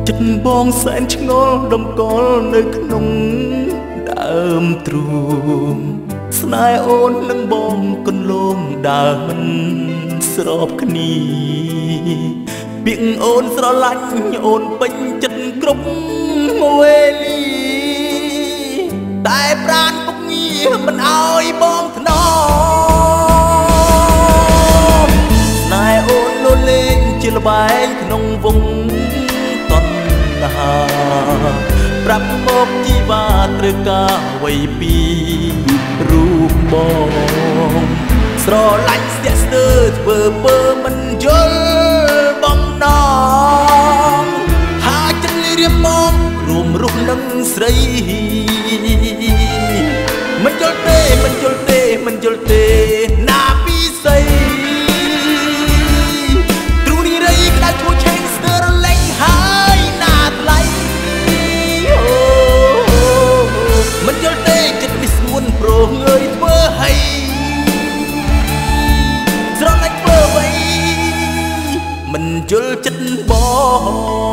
ចិត្តបងសែនឆ្ងល់ដំកល់នៅក្នុងដើមទ្រូងស្នេហ៍អូននឹងបងកន្លងដើរមិនស្របគ្នាពាក្យអូនស្រឡាញ់អូនពេញចិត្តគ្រប់វេលាតែប្រាណពុកងារមិនអោយបងថ្នមស្នេហ៍អូនលលេងជាល្បែងក្នុងវងតណ្ហាប្រាប់មកជីវ៉ាត្រូវការអ្វីពីរូបបងស្រឡាញ់ស្ទាក់ស្ទើរធ្វើពើមិនយល់បងណងហើយចិត្តរៀបមករួមរស់នឹងស្រីមិនយល់ទេមិនយល់ទេមិនយល់ទេណាពីស្អីទ្រូនេះរៃក្តៅឈួឆេងស្ទើរលេងហើយណាថ្លៃមិនយល់ទេចិត្តវាស្ងួនប្រងើយធ្វើឲ្យស្រឡាញ់ធ្វើអ្វីមិនយល់ចិត្តបង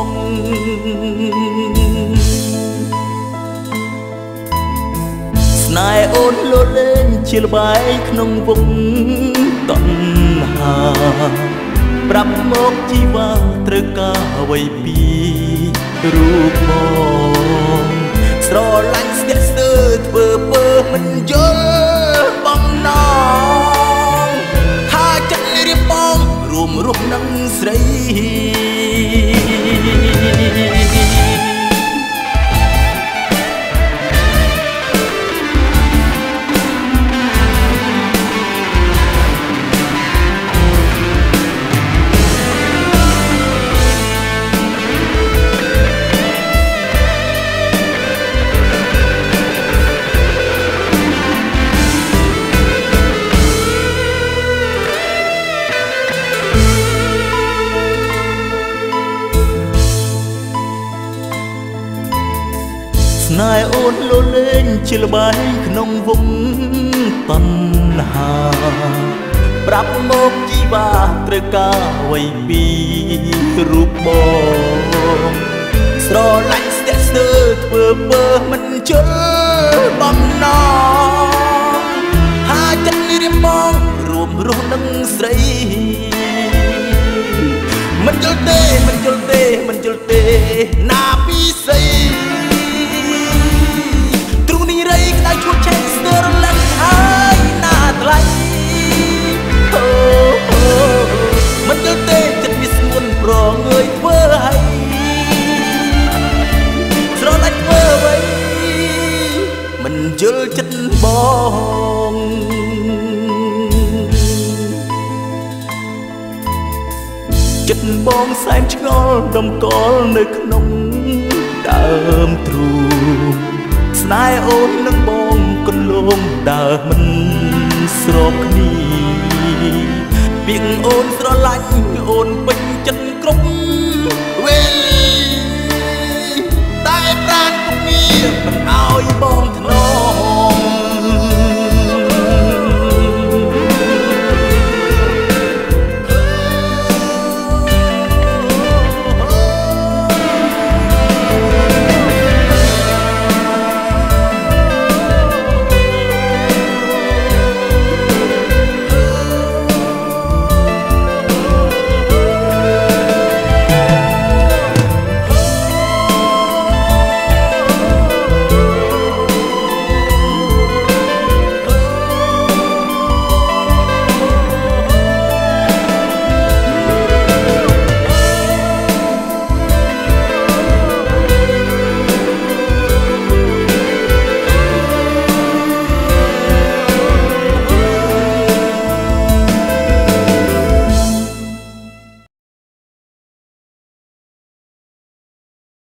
ស្នេហ៍អូនលលេងជាល្បែងក្នុងវងតណ្ហាប្រាប់មកជីវ៉ាត្រូវការអ្វីពីរូបបងស្រឡាញ់ស្ទាក់ស្ទើរធ្វើពើមិនយល់បងណងហើយចិត្តរៀបបងរួមរស់នឹងស្រីស្នេហ៍អូនលលេងជាល្បែងក្នុងវងតណ្ហាប្រាប់មកជីវ៉ាត្រូវការអ្វីពីរូបបងស្រឡាញ់ស្ទាក់ស្ទើរធ្វើពើមិនជល់បងណងហើយចិត្តរៀបបងរួមរស់នឹងស្រីមិនយល់ទេមិនយល់ទេមិនយល់ទេណាពីស្អីក្តៅឈួតឆេងស្ទើររលឹងហើយណាថ្លៃមិនយល់ទេចិត្តវាស្ងួនប្រងើយធ្វើឲ្យស្រឡាញ់ធ្វើអ្វីមិនយល់ចិត្តបងចិត្តបងសែនឆ្ងល់ដំកល់នៅក្នុងដើមទ្រូងស្នេហ៍អូននឹងបងកន្លងដើរមិនស្របគ្នាពាក្យអូនស្រឡាញ់អូនពេញ